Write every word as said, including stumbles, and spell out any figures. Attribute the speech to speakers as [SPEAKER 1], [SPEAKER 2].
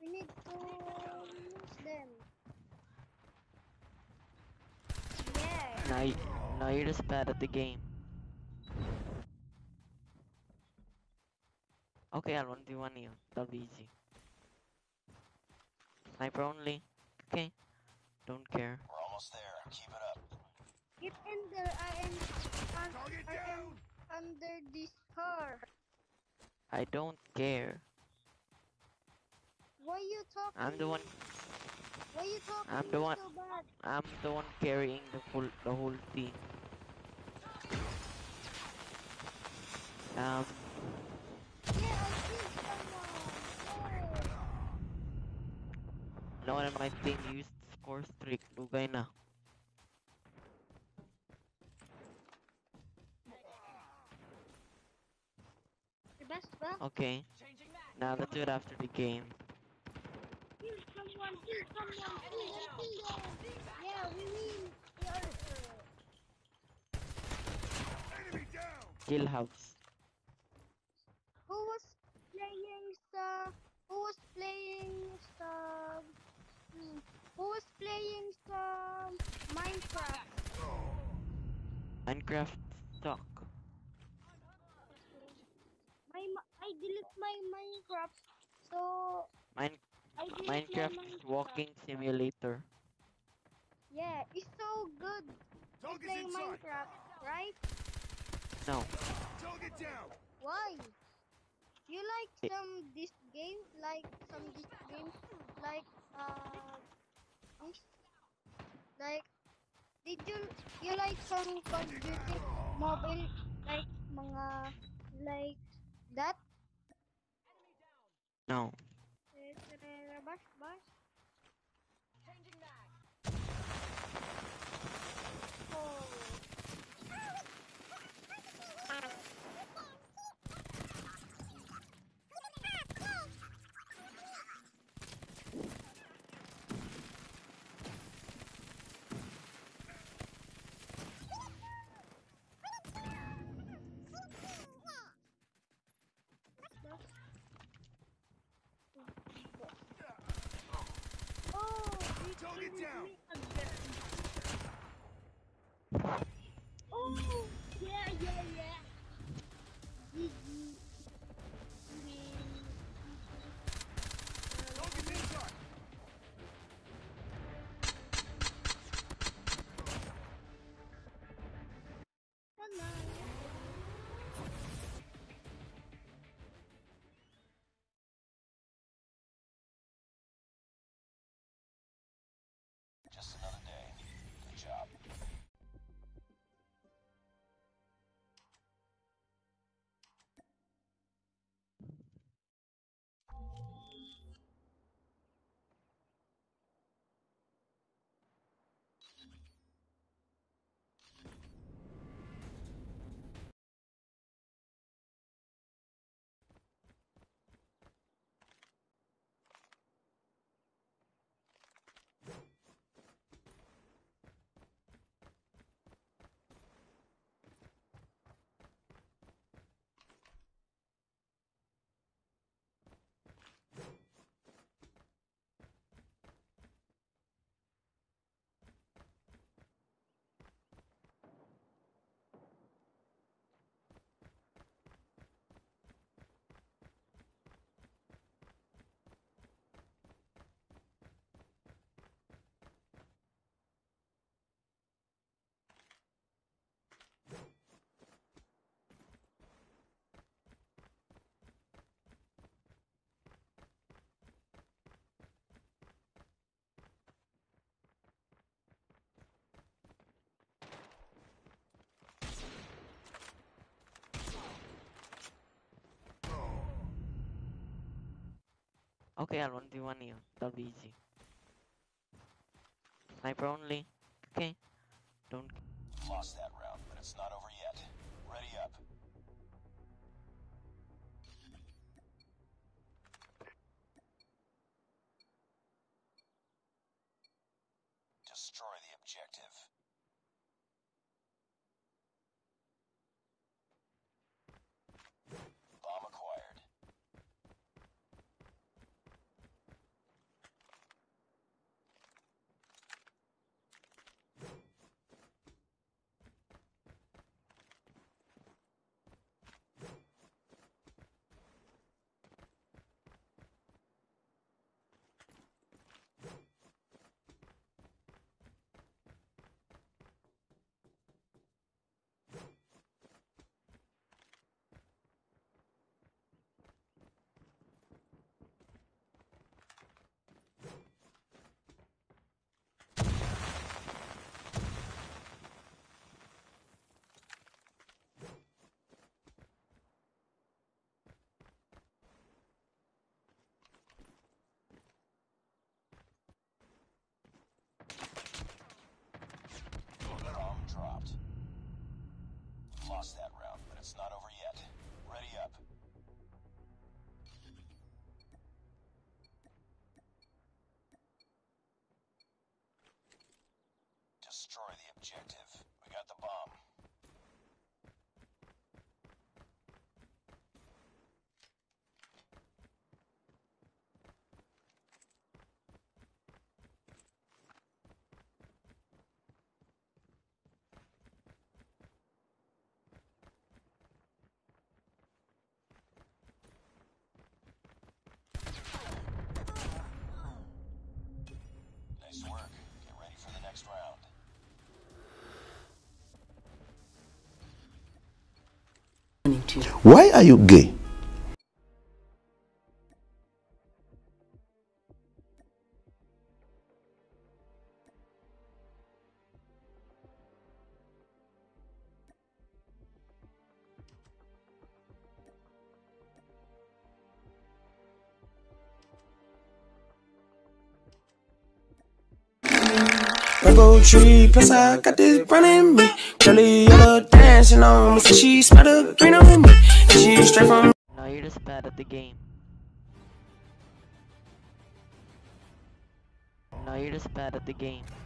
[SPEAKER 1] We need to lose them. Yeah.
[SPEAKER 2] Now, you, now you're just bad at the game. Okay, I'll one v one you. That'll be easy. Sniper only. Okay. Don't care.
[SPEAKER 3] We're almost there. Keep it up.
[SPEAKER 1] Get in there. I am, un
[SPEAKER 3] Target
[SPEAKER 1] I am
[SPEAKER 3] down!
[SPEAKER 1] under this car.
[SPEAKER 2] I don't care.
[SPEAKER 1] Why you talking?
[SPEAKER 2] I'm the one.
[SPEAKER 1] Why you talking
[SPEAKER 2] I'm the one.
[SPEAKER 1] so bad?
[SPEAKER 2] I'm the one carrying the full, the whole team. Um.
[SPEAKER 1] Yeah, I killed someone.
[SPEAKER 2] No one on my team used score streak. Lugay na.
[SPEAKER 1] The best, bro.
[SPEAKER 2] Okay. Now let's do it after the game.
[SPEAKER 1] Kill someone. Kill someone. Kill, kill them. Yeah, we win. We are.
[SPEAKER 3] Enemy down!
[SPEAKER 2] Kill house.
[SPEAKER 1] Who was playing the? Who was playing the? Hmm, Who was playing the Minecraft?
[SPEAKER 2] Minecraft suck.
[SPEAKER 1] My mi- I delete my Minecraft, so
[SPEAKER 2] Mine
[SPEAKER 1] I delete
[SPEAKER 2] Minecraft
[SPEAKER 1] my
[SPEAKER 2] is
[SPEAKER 1] Minecraft.
[SPEAKER 2] walking simulator.
[SPEAKER 1] Yeah, it's so good to
[SPEAKER 3] Target's
[SPEAKER 1] play
[SPEAKER 3] inside!
[SPEAKER 1] Minecraft, right?
[SPEAKER 2] No.
[SPEAKER 3] Target down!
[SPEAKER 1] Why? You like
[SPEAKER 2] It-
[SPEAKER 1] some this game, like some this games, like uh, this, like did you you like some Call of Duty mobile, like mga like that?
[SPEAKER 2] No.
[SPEAKER 1] Eh, Bash, bash. Oh. Oh, he
[SPEAKER 3] Target
[SPEAKER 1] killed
[SPEAKER 3] down!
[SPEAKER 1] me again. Oh, yeah, yeah, yeah. G G. Win.
[SPEAKER 3] Target's inside! Just another day. Good job.
[SPEAKER 2] Okay, I'll one v one you. That'll be easy. Sniper only. Okay. Don't.
[SPEAKER 3] Lost that round, but it's not over yet. Ready up. Destroy the objective. Bomb acquired. destroy the objective. We got the bomb. Nice work. Get ready for the next round.
[SPEAKER 4] Why are you gay?
[SPEAKER 5] Mango tree, plus I got this brand in me. Curly yellow dancing on me, so she smelled the green on me. And she straight from
[SPEAKER 2] Now you're just bad at the game. Now you're just bad at the game.